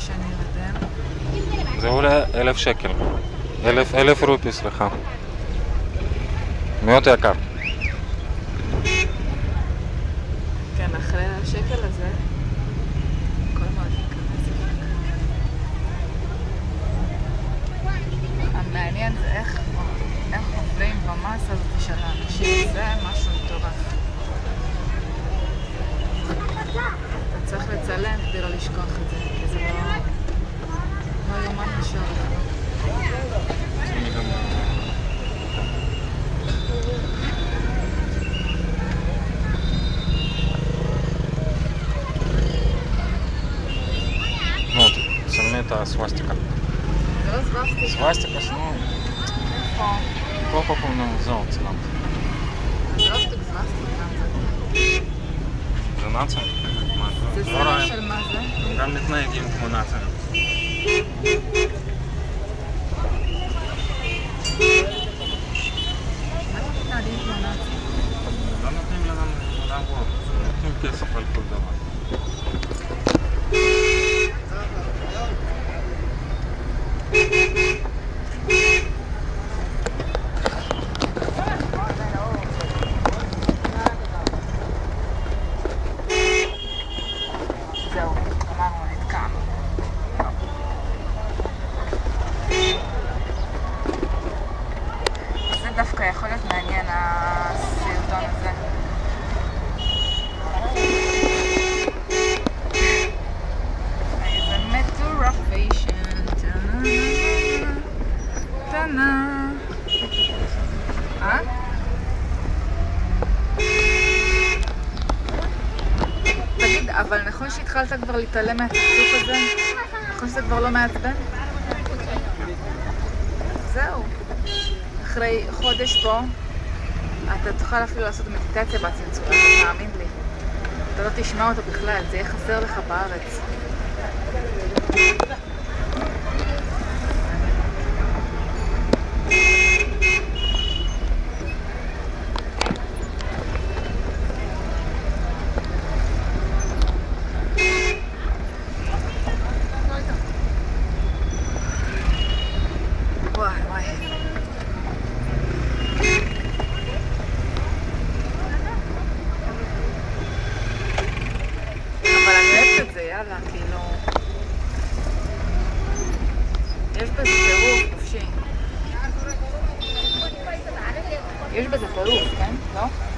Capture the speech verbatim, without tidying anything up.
שאני ארדם. זה עולה אלף שקל. אלף, אלף רופי, סליחה. מאוד יקר. כן, אחרי השקל הזה, הכל מאוד יקר. המעניין זה איך, איך עובדים במסה הזאת של האנשים. זה משהו מטורף. אתה צריך לצלם כדי לא לשכוח את זה, כי זה לא... לא יומן נשאר לך. Ну, צלמי את הסווסטיקה. זה לא סווסטיקה. סווסטיקה, נו... איפה? פה פה פה, נו, זהו, צלמת. זה לא סוג סווסטיקה. זה נאצים? זה סרט של מה זה? גם מתנהגים כמו נאצים. מה לא מתנהגים כמו נאצים? לא נותנים לנו לעבור, נותנים כסף על כל דבר. זהו, אמרנו, נתקענו. זה דווקא יכול להיות מעניין, הסרטון הזה. איזה מטורפיישן, טנה. אה? תגיד, אבל נכון שהתחלת כבר להתעלם מהצפצוף הזה? נכון שזה כבר לא מעצבן? זהו. אחרי חודש פה, אתה תוכל אפילו לעשות מדיטציה בצנצור, אתה תאמין לי. אתה לא תשמע אותו בכלל, זה יהיה חסר לך בארץ. וואי וואי. אבל אני אוהבת את זה, יאללה, כאילו... יש בזה טירוף, חופשי. יש בזה טירוף, כן? לא?